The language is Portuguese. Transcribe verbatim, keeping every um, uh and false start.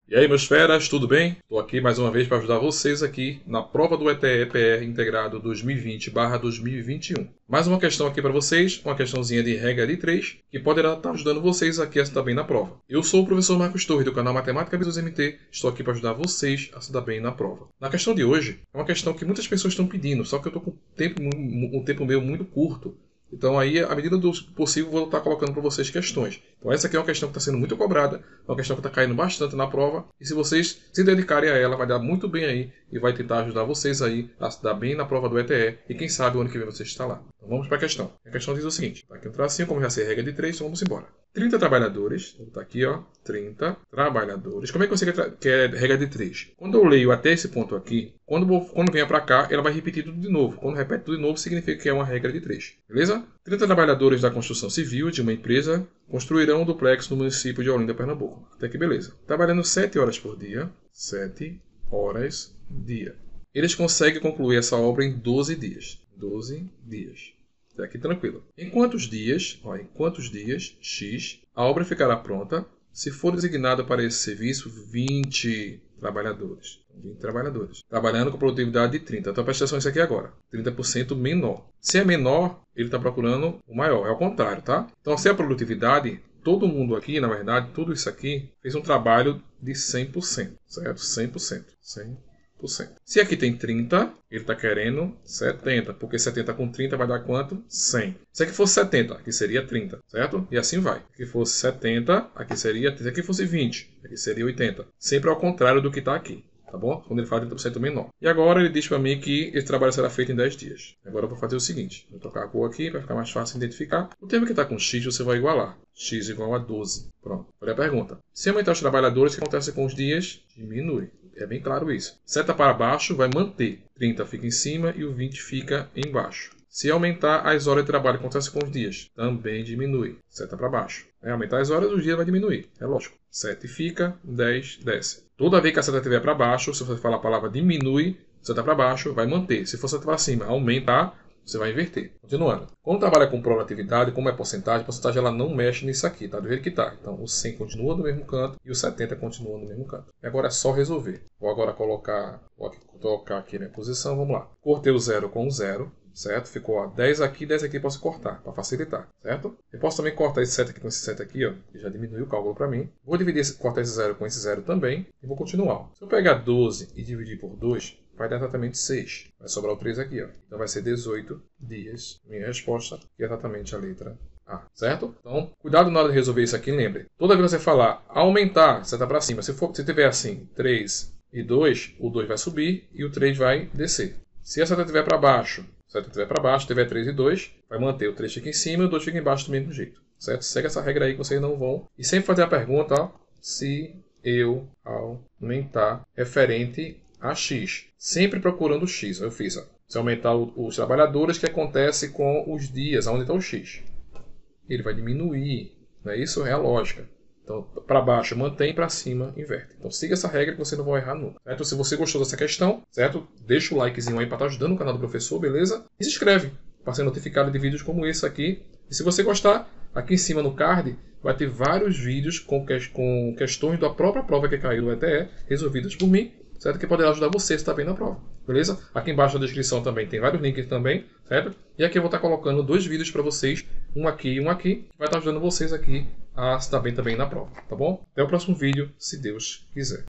E aí, meus feras, tudo bem? Estou aqui mais uma vez para ajudar vocês aqui na prova do E T E P R Integrado dois mil e vinte barra dois mil e vinte e um. Mais uma questão aqui para vocês, uma questãozinha de regra de três, que poderá estar ajudando vocês aqui a se dar bem na prova. Eu sou o professor Marcos Torres, do canal Matemática Business M T, estou aqui para ajudar vocês a se dar bem na prova. Na questão de hoje, é uma questão que muitas pessoas estão pedindo, só que eu estou com um tempo, um tempo meu muito curto. Então aí, à medida do possível, vou estar colocando para vocês questões. Então essa aqui é uma questão que está sendo muito cobrada, é uma questão que está caindo bastante na prova. E se vocês se dedicarem a ela, vai dar muito bem aí e vai tentar ajudar vocês aí a se dar bem na prova do E T E. E quem sabe o ano que vem você está lá. Então vamos para a questão. A questão diz o seguinte, tá aqui um tracinho, como já sei a regra de três, então vamos embora. trinta trabalhadores, vou botar aqui ó, trinta trabalhadores. Como é que você quer, quer regra de três? Quando eu leio até esse ponto aqui, quando, vou, quando venha para cá, ela vai repetir tudo de novo. Quando repete tudo de novo, significa que é uma regra de três. Beleza? trinta trabalhadores da construção civil de uma empresa construirão um duplex no município de Olinda, Pernambuco. Até que beleza. Trabalhando sete horas por dia. sete horas dia. Eles conseguem concluir essa obra em doze dias. doze dias. Até aqui tranquilo. Em quantos dias, ó, em quantos dias, X, a obra ficará pronta se for designado para esse serviço vinte trabalhadores. vinte trabalhadores. Trabalhando com produtividade de trinta. Então presta atenção nisso aqui agora. trinta por cento menor. Se é menor, ele está procurando o maior. É o contrário, tá? Então se é a produtividade, todo mundo aqui, na verdade, tudo isso aqui, fez um trabalho de cem por cento. Certo? cem por cento. cem por cento. Se aqui tem trinta, ele está querendo setenta, porque setenta com trinta vai dar quanto? cem. Se aqui fosse setenta, aqui seria trinta, certo? E assim vai. Se aqui fosse setenta, aqui seria... Se aqui fosse vinte, aqui seria oitenta. Sempre ao contrário do que está aqui, tá bom? Quando ele fala trinta por cento menor. E agora ele diz para mim que esse trabalho será feito em dez dias. Agora eu vou fazer o seguinte. Vou trocar a cor aqui para ficar mais fácil de identificar. O termo que está com X você vai igualar. X igual a doze. Pronto. Olha a pergunta. Se aumentar os trabalhadores, o que acontece com os dias? Diminui. É bem claro isso. Seta para baixo vai manter. trinta fica em cima e o vinte fica embaixo. Se aumentar as horas de trabalho, o que acontece com os dias? Também diminui. Seta para baixo. É, aumentar as horas, os dias vai diminuir. É lógico. sete fica, dez desce. Toda vez que a seta estiver para baixo, se você falar a palavra diminui, seta para baixo, vai manter. Se for seta para cima, aumentar, você vai inverter. Continuando. Quando trabalha com probabilidade, como é porcentagem, a porcentagem ela não mexe nisso aqui, tá? Do jeito que tá. Então o cem continua no mesmo canto e o setenta continua no mesmo canto. E agora é só resolver. Vou agora colocar, vou aqui, colocar aqui a minha posição, vamos lá. Cortei o zero com o zero, certo? Ficou ó, dez aqui, dez aqui, posso cortar, para facilitar, certo? Eu posso também cortar esse sete aqui com esse sete aqui, ó, que já diminuiu o cálculo para mim. Vou dividir, esse, cortar esse zero com esse zero também e vou continuar. Se eu pegar doze e dividir por dois, vai dar exatamente seis. Vai sobrar o três aqui, ó. Então vai ser dezoito dias. Minha resposta é exatamente a letra A, certo? Então, cuidado na hora de resolver isso aqui, lembre. Toda vez que você falar aumentar, seta para cima. Se, for, se tiver assim, três e dois, o dois vai subir e o três vai descer. Se a seta estiver para baixo, se a seta estiver para baixo, tiver três e dois, vai manter. O três fica em cima e o dois fica embaixo do mesmo jeito, certo? Segue essa regra aí que vocês não vão. E sempre fazer a pergunta, ó, se eu aumentar referente a X. Sempre procurando o X. Eu fiz, ó. Se aumentar o, os trabalhadores, o que acontece com os dias? Onde está o X? Ele vai diminuir. Não é isso? É a lógica. Então, para baixo mantém, para cima inverte. Então, siga essa regra que você não vai errar nunca. Certo? Se você gostou dessa questão, certo? Deixa o likezinho aí para estar ajudando o canal do professor, beleza? E se inscreve para ser notificado de vídeos como esse aqui. E se você gostar, aqui em cima no card vai ter vários vídeos com, que, com questões da própria prova que caiu do E T E, resolvidas por mim, certo? Que poderá ajudar você a estar bem na prova, beleza? Aqui embaixo na descrição também tem vários links também, certo? E aqui eu vou estar colocando dois vídeos para vocês, um aqui e um aqui, que vai estar ajudando vocês aqui a estar bem também na prova, tá bom? Até o próximo vídeo, se Deus quiser.